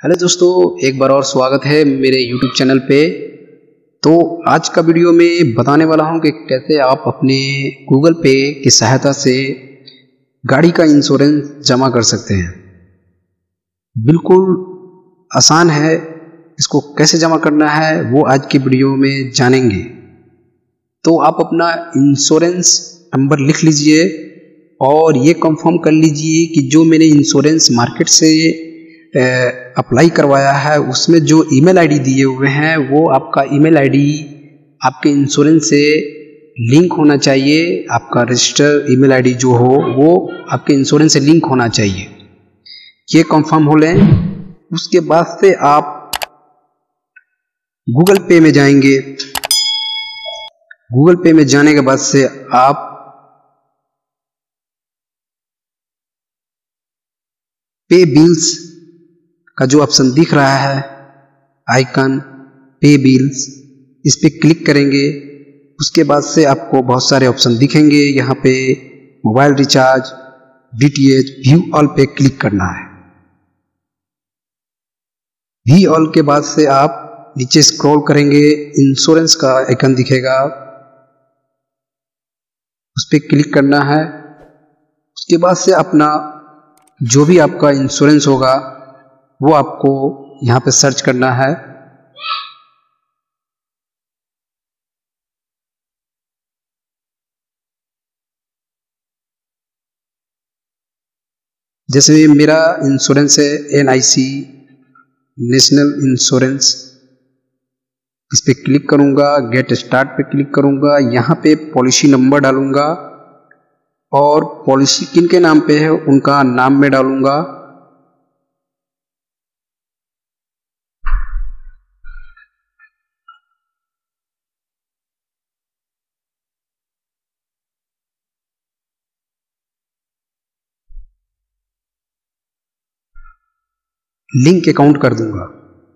Hello दोस्तों, एक बार और स्वागत है मेरे YouTube चैनल पे। तो आज का वीडियो में बताने वाला हूं कि कैसे आप अपने गूगल पे की सहायता से गाड़ी का इंश्योरेंस जमा कर सकते हैं। बिल्कुल आसान है, इसको कैसे जमा करना है वो आज की वीडियो में जानेंगे। तो आप अपना इंश्योरेंस नंबर लिख लीजिए और ये कंफर्म कर लीजिए कि जो मैंने इंश्योरेंस मार्केट से अप्लाई करवाया है उसमें जो ईमेल आईडी दिए हुए हैं वो आपका ईमेल आईडी आपके इंश्योरेंस से लिंक होना चाहिए। आपका रजिस्टर ईमेल आईडी जो हो वो आपके इंश्योरेंस से लिंक होना चाहिए। ये कंफर्म हो लें। उसके बाद से आप गूगल पे में जाएंगे। गूगल पे में जाने के बाद से आप पे बिल्स का जो ऑप्शन दिख रहा है आइकन पे बिल्स, इस पे क्लिक करेंगे। उसके बाद से आपको बहुत सारे ऑप्शन दिखेंगे। यहाँ पे mobile recharge, DTH, view all पे क्लिक करना है। व्यू ऑल के बाद से आप नीचे स्क्रॉल करेंगे, इंश्योरेंस का आइकन दिखेगा, उस पे क्लिक करना है। उसके बाद से अपना जो भी आपका इंश्योरेंस होगा वो आपको यहाँ पे सर्च करना है। जैसे मेरा इंश्योरेंस है NIC, नेशनल इंश्योरेंस, इस पे क्लिक करूँगा, गेट स्टार्ट पे क्लिक करूँगा। यहाँ पे पॉलिसी नंबर डालूँगा और पॉलिसी किन के नाम पे है उनका नाम में डालूँगा। लिंक अकाउंट कर दूंगा।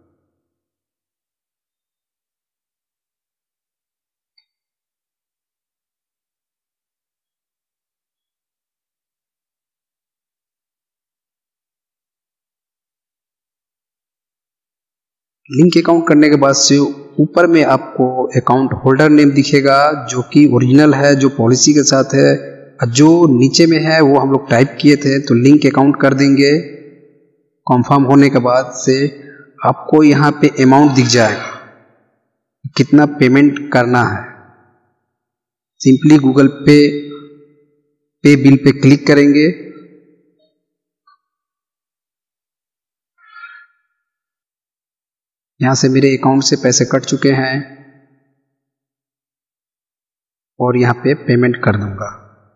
लिंक अकाउंट करने के बाद से ऊपर में आपको अकाउंट होल्डर नेम दिखेगा जो कि ओरिजिनल है, जो पॉलिसी के साथ है। जो नीचे में है वो हम लोग टाइप किए थे, तो लिंक अकाउंट कर देंगे। कंफर्म होने के बाद से आपको यहाँ पे अमाउंट दिख जाएगा, कितना पेमेंट करना है। सिंपली गूगल पे पे बिल पे क्लिक करेंगे। यहाँ से मेरे अकाउंट से पैसे कट चुके हैं और यहाँ पे पेमेंट कर दूंगा।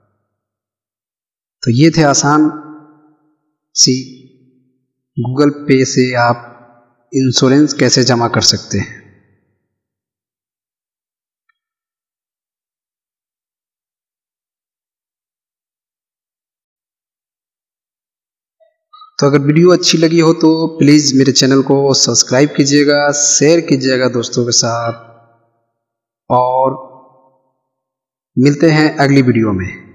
तो ये थे आसान सी गूगल पे से आप इंश्योरेंस कैसे जमा कर सकते हैं। तो अगर वीडियो अच्छी लगी हो तो प्लीज़ मेरे चैनल को सब्सक्राइब कीजिएगा, शेयर कीजिएगा दोस्तों के साथ, और मिलते हैं अगली वीडियो में।